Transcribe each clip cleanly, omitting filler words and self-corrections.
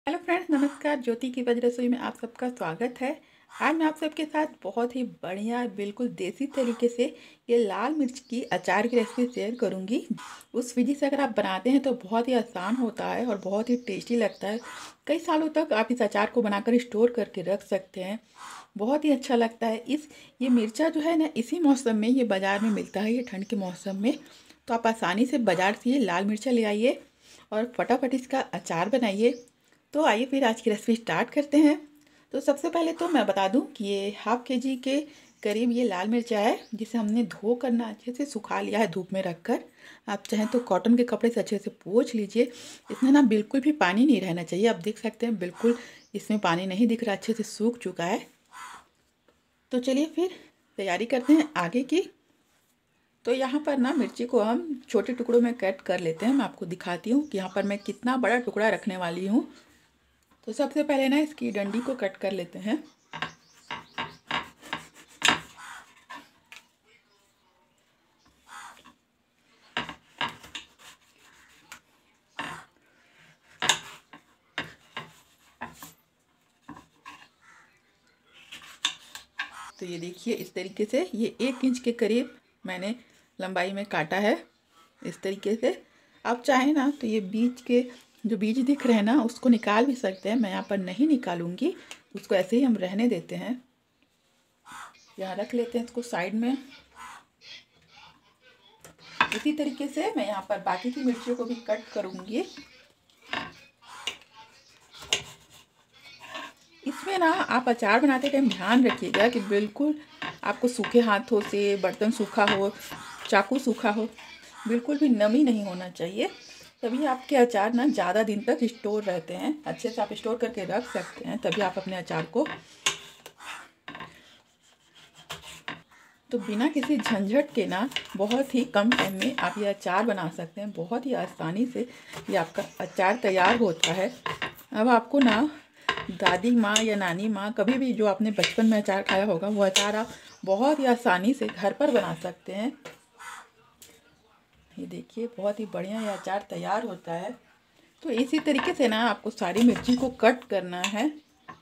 Hello friends, नमस्कार। ज्योति की veg रसोई में आप सबका स्वागत है। आज मैं आप सबके साथ बहुत ही बढ़िया बिल्कुल देसी तरीके से ये लाल मिर्च की अचार की रेसिपी शेयर करूंगी। उस विधि से अगर आप बनाते हैं तो बहुत ही आसान होता है और बहुत ही टेस्टी लगता है। कई सालों तक आप इस अचार को बनाकर स्टोर करके रख सकते हैं। बहुत ही अच्छा लगता है। ये मिर्चा जो है ना, इसी मौसम में ये बाज़ार में मिलता है, ये ठंड के मौसम में। तो आप आसानी से बाज़ार से ये लाल मिर्चा ले आइए और फटाफट इसका अचार बनाइए। तो आइए फिर आज की रेसिपी स्टार्ट करते हैं। तो सबसे पहले तो मैं बता दूं कि ये हाफ केजी के करीब ये लाल मिर्चा है, जिसे हमने धो करना अच्छे से सुखा लिया है धूप में रखकर। आप चाहें तो कॉटन के कपड़े से अच्छे से पोंछ लीजिए। इसमें ना बिल्कुल भी पानी नहीं रहना चाहिए। आप देख सकते हैं बिल्कुल इसमें पानी नहीं दिख रहा, अच्छे से सूख चुका है। तो चलिए फिर तैयारी करते हैं आगे की। तो यहाँ पर ना मिर्ची को हम छोटे टुकड़ों में कट कर लेते हैं। मैं आपको दिखाती हूँ कि यहाँ पर मैं कितना बड़ा टुकड़ा रखने वाली हूँ। तो सबसे पहले ना इसकी डंडी को कट कर लेते हैं। तो ये देखिए इस तरीके से ये 1 इंच के करीब मैंने लंबाई में काटा है। इस तरीके से आप चाहें ना तो ये बीज के जो बीज दिख रहे हैं ना, उसको निकाल भी सकते हैं। मैं यहाँ पर नहीं निकालूंगी, उसको ऐसे ही हम रहने देते हैं। यहाँ रख लेते हैं इसको साइड में। इसी तरीके से मैं यहाँ पर बाकी की मिर्चियों को भी कट करूँगी। इसमें ना आप अचार बनाते टाइम ध्यान रखिएगा कि बिल्कुल आपको सूखे हाथों से, बर्तन सूखा हो, चाकू सूखा हो, बिल्कुल भी नमी नहीं होना चाहिए। तभी आपके अचार ना ज़्यादा दिन तक स्टोर रहते हैं। अच्छे से आप स्टोर करके रख सकते हैं, तभी आप अपने अचार को तो बिना किसी झंझट के ना बहुत ही कम टाइम में आप ये अचार बना सकते हैं। बहुत ही आसानी से ये आपका अचार तैयार होता है। अब आपको ना दादी माँ या नानी माँ, कभी भी जो आपने बचपन में अचार खाया होगा, वो अचार आप बहुत ही आसानी से घर पर बना सकते हैं। ये देखिए बहुत ही बढ़िया ये अचार तैयार होता है। तो इसी तरीके से ना आपको सारी मिर्ची को कट करना है।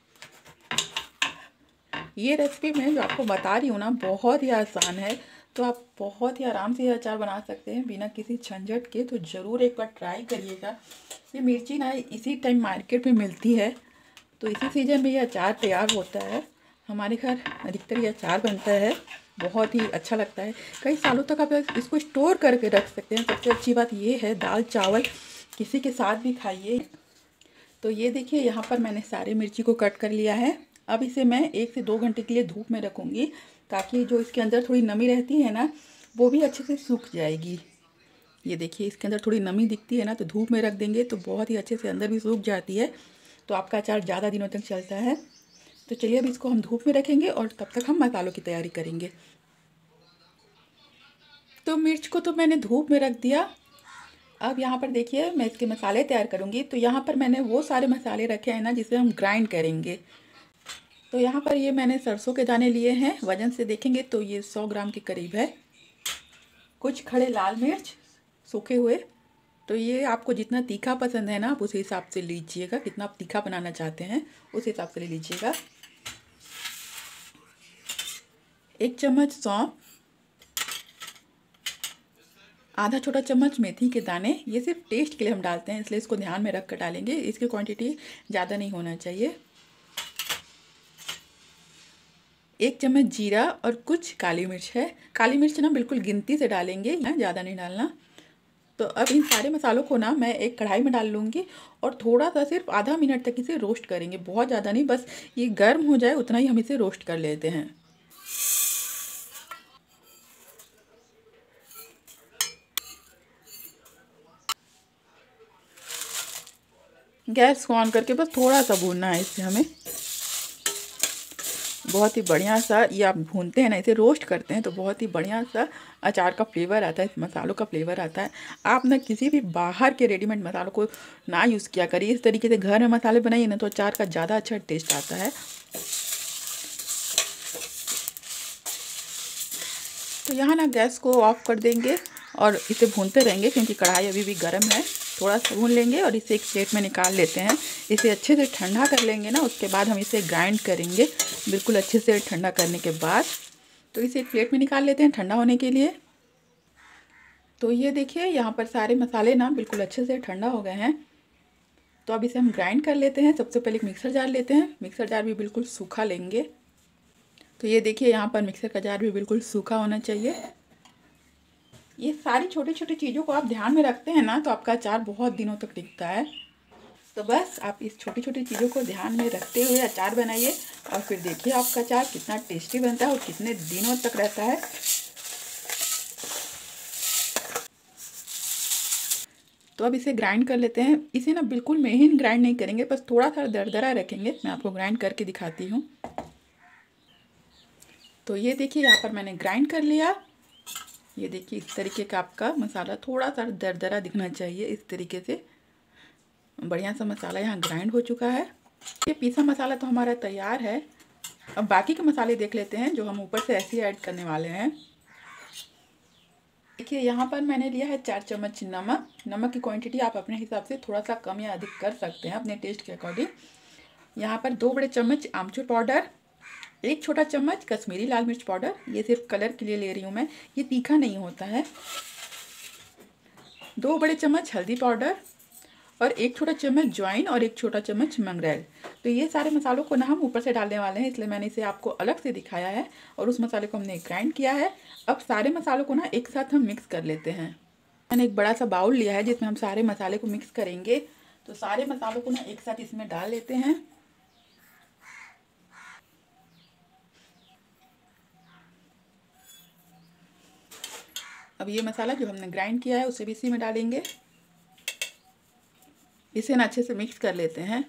ये रेसिपी मैं जो आपको बता रही हूँ ना, बहुत ही आसान है। तो आप बहुत ही आराम से ये अचार बना सकते हैं बिना किसी झंझट के। तो ज़रूर एक बार ट्राई करिएगा। ये मिर्ची ना इसी टाइम मार्केट में मिलती है, तो इसी सीज़न में ये अचार तैयार होता है। हमारे घर अधिकतर ये अचार बनता है, बहुत ही अच्छा लगता है। कई सालों तक आप इसको स्टोर करके रख सकते हैं। सबसे अच्छी बात ये है, दाल चावल किसी के साथ भी खाइए। तो ये देखिए यहाँ पर मैंने सारी मिर्ची को कट कर लिया है। अब इसे मैं 1 से 2 घंटे के लिए धूप में रखूँगी, ताकि जो इसके अंदर थोड़ी नमी रहती है ना, वो भी अच्छे से सूख जाएगी। ये देखिए इसके अंदर थोड़ी नमी दिखती है ना, तो धूप में रख देंगे तो बहुत ही अच्छे से अंदर भी सूख जाती है। तो आपका अचार ज़्यादा दिनों तक चलता है। तो चलिए अब इसको हम धूप में रखेंगे और तब तक हम मसालों की तैयारी करेंगे। तो मिर्च को तो मैंने धूप में रख दिया। अब यहाँ पर देखिए मैं इसके मसाले तैयार करूँगी। तो यहाँ पर मैंने वो सारे मसाले रखे हैं ना, जिसे हम ग्राइंड करेंगे। तो यहाँ पर ये मैंने सरसों के दाने लिए हैं। वज़न से देखेंगे तो ये 100 ग्राम के करीब है। कुछ खड़े लाल मिर्च सूखे हुए। तो ये आपको जितना तीखा पसंद है ना, आप उस हिसाब से लीजिएगा। कितना आप तीखा बनाना चाहते हैं उस हिसाब से ले लीजिएगा। 1 चम्मच सौंफ, आधा छोटा चम्मच मेथी के दाने। ये सिर्फ टेस्ट के लिए हम डालते हैं, इसलिए इसको ध्यान में रख कर डालेंगे। इसकी क्वांटिटी ज़्यादा नहीं होना चाहिए। 1 चम्मच जीरा और कुछ काली मिर्च है। काली मिर्च ना बिल्कुल गिनती से डालेंगे, ज़्यादा नहीं डालना। तो अब इन सारे मसालों को ना मैं एक कढ़ाई में डाल लूँगी और थोड़ा सा सिर्फ आधा मिनट तक इसे रोस्ट करेंगे। बहुत ज़्यादा नहीं, बस ये गर्म हो जाए उतना ही हम इसे रोस्ट कर लेते हैं। गैस को ऑन करके बस थोड़ा सा भूनना है इसे हमें। बहुत ही बढ़िया सा ये आप भूनते हैं ना, इसे रोस्ट करते हैं तो बहुत ही बढ़िया सा अचार का फ्लेवर आता है, इस मसालों का फ्लेवर आता है। आप ना किसी भी बाहर के रेडीमेड मसालों को ना यूज़ किया करिए। इस तरीके से घर में मसाले बनाइए ना, तो अचार का ज़्यादा अच्छा टेस्ट आता है। तो यहाँ ना गैस को ऑफ कर देंगे और इसे भूनते रहेंगे, क्योंकि कढ़ाई अभी भी गर्म है। थोड़ा सा भून लेंगे और इसे एक प्लेट में निकाल लेते हैं। इसे अच्छे से ठंडा कर लेंगे ना, उसके बाद हम इसे ग्राइंड करेंगे बिल्कुल अच्छे से ठंडा करने के बाद। तो इसे एक प्लेट में निकाल लेते हैं ठंडा होने के लिए। तो ये देखिए यहाँ पर सारे मसाले ना बिल्कुल अच्छे से ठंडा हो गए हैं। तो अब इसे हम ग्राइंड कर लेते हैं। सबसे पहले एक मिक्सर जार लेते हैं। मिक्सर जार भी बिल्कुल सूखा लेंगे। तो ये देखिए यहाँ पर मिक्सर का जार भी बिल्कुल सूखा होना चाहिए। ये सारी छोटी छोटी चीज़ों को आप ध्यान में रखते हैं ना, तो आपका अचार बहुत दिनों तक टिकता है। तो बस आप इस छोटी छोटी चीज़ों को ध्यान में रखते हुए अचार बनाइए और फिर देखिए आपका अचार कितना टेस्टी बनता है और कितने दिनों तक रहता है। तो अब इसे ग्राइंड कर लेते हैं। इसे ना बिल्कुल महीन ग्राइंड नहीं करेंगे, बस थोड़ा सा दरदरा रखेंगे। मैं आपको ग्राइंड करके दिखाती हूँ। तो ये देखिए यहाँ पर मैंने ग्राइंड कर लिया। ये देखिए इस तरीके का आपका मसाला थोड़ा सा दरदरा दिखना चाहिए। इस तरीके से बढ़िया सा मसाला यहाँ ग्राइंड हो चुका है। ये पीसा मसाला तो हमारा तैयार है। अब बाकी के मसाले देख लेते हैं जो हम ऊपर से ऐसे ही ऐड करने वाले हैं। देखिए यहाँ पर मैंने लिया है 4 चम्मच नमक। नमक की क्वांटिटी आप अपने हिसाब से थोड़ा सा कम या अधिक कर सकते हैं अपने टेस्ट के अकॉर्डिंग। यहाँ पर 2 बड़े चम्मच आमचूर पाउडर, 1 छोटा चम्मच कश्मीरी लाल मिर्च पाउडर। ये सिर्फ कलर के लिए ले रही हूँ मैं, ये तीखा नहीं होता है। 2 बड़े चम्मच हल्दी पाउडर और 1 छोटा चम्मच ज्वाइन और 1 छोटा चम्मच मंगरेल। तो ये सारे मसालों को ना हम ऊपर से डालने वाले हैं, इसलिए मैंने इसे आपको अलग से दिखाया है और उस मसाले को हमने ग्राइंड किया है। अब सारे मसालों को ना एक साथ हम मिक्स कर लेते हैं। मैंने एक बड़ा सा बाउल लिया है जिसमें हम सारे मसाले को मिक्स करेंगे। तो सारे मसालों को ना एक साथ इसमें डाल लेते हैं। अब ये मसाला जो हमने ग्राइंड किया है उसे भी इसी में डालेंगे। इसे ना अच्छे से मिक्स कर लेते हैं।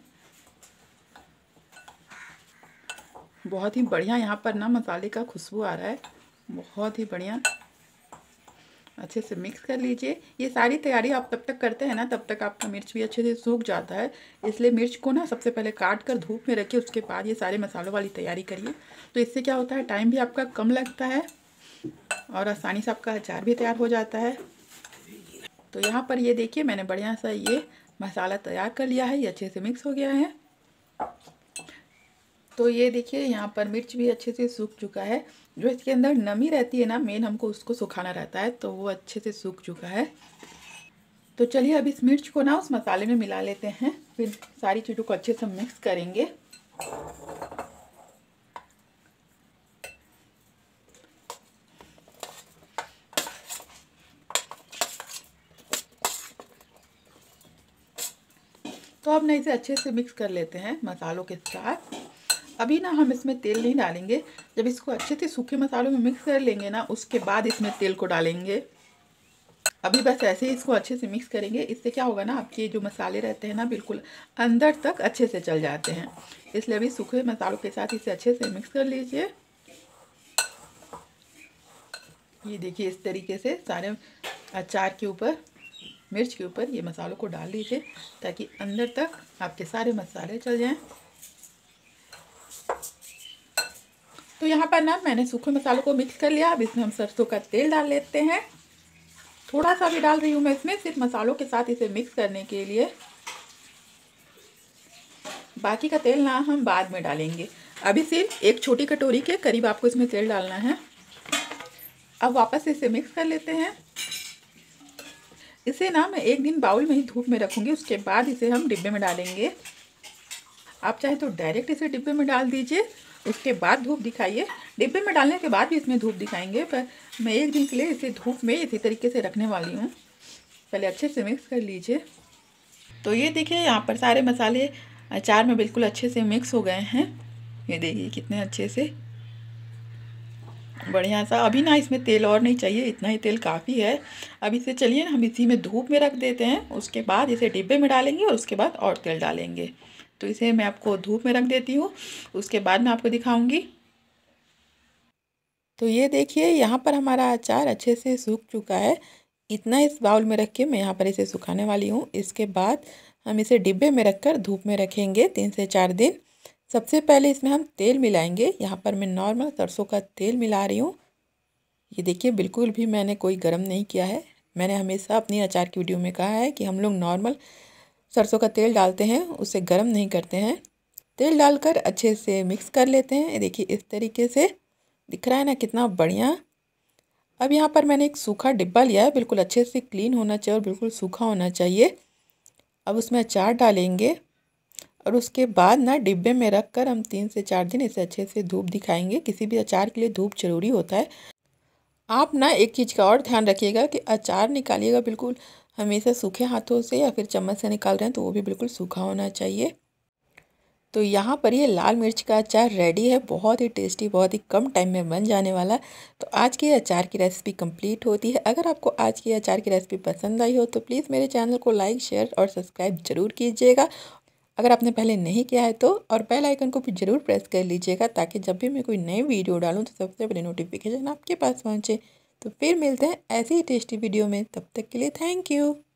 बहुत ही बढ़िया यहाँ पर ना मसाले का खुशबू आ रहा है, बहुत ही बढ़िया। अच्छे से मिक्स कर लीजिए। ये सारी तैयारी आप तब तक करते हैं ना, तब तक आपका मिर्च भी अच्छे से सूख जाता है। इसलिए मिर्च को ना सबसे पहले काट कर धूप में रखिए, उसके बाद ये सारे मसालों वाली तैयारी करिए। तो इससे क्या होता है, टाइम भी आपका कम लगता है और आसानी से आपका अचार भी तैयार हो जाता है। तो यहाँ पर ये देखिए मैंने बढ़िया सा ये मसाला तैयार कर लिया है। ये अच्छे से मिक्स हो गया है। तो ये देखिए यहाँ पर मिर्च भी अच्छे से सूख चुका है। जो इसके अंदर नमी रहती है ना, मेन हमको उसको सुखाना रहता है, तो वो अच्छे से सूख चुका है। तो चलिए अब इस मिर्च को ना उस मसाले में मिला लेते हैं, फिर सारी चीज़ों को अच्छे से मिक्स करेंगे। तो अब ना इसे अच्छे से मिक्स कर लेते हैं मसालों के साथ। अभी ना हम इसमें तेल नहीं डालेंगे। जब इसको अच्छे से सूखे मसालों में मिक्स कर लेंगे ना, उसके बाद इसमें तेल को डालेंगे। अभी बस ऐसे ही इसको अच्छे से मिक्स करेंगे। इससे क्या होगा ना, आपके जो मसाले रहते हैं ना बिल्कुल अंदर तक अच्छे से चल जाते हैं। इसलिए अभी सूखे मसालों के साथ इसे अच्छे से मिक्स कर लीजिए। ये देखिए इस तरीके से सारे अचार के ऊपर, मिर्च के ऊपर ये मसालों को डाल लीजिए ताकि अंदर तक आपके सारे मसाले चल जाएं। तो यहाँ पर ना मैंने सूखे मसालों को मिक्स कर लिया। अब इसमें हम सरसों का तेल डाल लेते हैं। थोड़ा सा भी डाल रही हूँ मैं इसमें, सिर्फ मसालों के साथ इसे मिक्स करने के लिए। बाकी का तेल ना हम बाद में डालेंगे। अभी सिर्फ 1 छोटी कटोरी के करीब आपको इसमें तेल डालना है। अब वापस इसे मिक्स कर लेते हैं। इसे ना मैं 1 दिन बाउल में ही धूप में रखूँगी, उसके बाद इसे हम डिब्बे में डालेंगे। आप चाहे तो डायरेक्ट इसे डिब्बे में डाल दीजिए, उसके बाद धूप दिखाइए। डिब्बे में डालने के बाद भी इसमें धूप दिखाएंगे, पर मैं 1 दिन के लिए इसे धूप में इसी तरीके से रखने वाली हूँ। पहले अच्छे से मिक्स कर लीजिए। तो ये देखिए यहाँ पर सारे मसाले अचार में बिल्कुल अच्छे से मिक्स हो गए हैं। ये देखिए कितने अच्छे से बढ़िया सा। अभी ना इसमें तेल और नहीं चाहिए, इतना ही तेल काफ़ी है। अब इसे चलिए हम इसी में धूप में रख देते हैं, उसके बाद इसे डिब्बे में डालेंगे और उसके बाद और तेल डालेंगे। तो इसे मैं आपको धूप में रख देती हूँ, उसके बाद मैं आपको दिखाऊंगी। तो ये देखिए यहाँ पर हमारा अचार अच्छे से सूख चुका है। इतना इस बाउल में रख के मैं यहाँ पर इसे सुखाने वाली हूँ। इसके बाद हम इसे डिब्बे में रखकर धूप में रखेंगे 3 से 4 दिन। सबसे पहले इसमें हम तेल मिलाएंगे। यहाँ पर मैं नॉर्मल सरसों का तेल मिला रही हूँ। ये देखिए बिल्कुल भी मैंने कोई गरम नहीं किया है, मैंने हमेशा अपनी अचार की वीडियो में कहा है कि हम लोग नॉर्मल सरसों का तेल डालते हैं, उसे गर्म नहीं करते हैं। तेल डालकर अच्छे से मिक्स कर लेते हैं। देखिए इस तरीके से दिख रहा है ना, कितना बढ़िया। अब यहाँ पर मैंने एक सूखा डिब्बा लिया है, बिल्कुल अच्छे से क्लीन होना चाहिए और बिल्कुल सूखा होना चाहिए। अब उसमें अचार डालेंगे और उसके बाद ना डिब्बे में रख कर हम 3 से 4 दिन इसे अच्छे से धूप दिखाएंगे। किसी भी अचार के लिए धूप जरूरी होता है। आप ना एक चीज़ का और ध्यान रखिएगा कि अचार निकालिएगा बिल्कुल हमेशा सूखे हाथों से, या फिर चम्मच से निकाल रहे हैं तो वो भी बिल्कुल सूखा होना चाहिए। तो यहाँ पर ये लाल मिर्च का अचार रेडी है, बहुत ही टेस्टी, बहुत ही कम टाइम में बन जाने वाला। तो आज की अचार की रेसिपी कंप्लीट होती है। अगर आपको आज की अचार की रेसिपी पसंद आई हो तो प्लीज़ मेरे चैनल को लाइक, शेयर और सब्सक्राइब जरूर कीजिएगा। अगर आपने पहले नहीं किया है तो, और बेल आइकन को भी ज़रूर प्रेस कर लीजिएगा, ताकि जब भी मैं कोई नई वीडियो डालूँ तो सबसे पहले नोटिफिकेशन आपके पास पहुँचे। तो फिर मिलते हैं ऐसी ही टेस्टी वीडियो में, तब तक के लिए थैंक यू।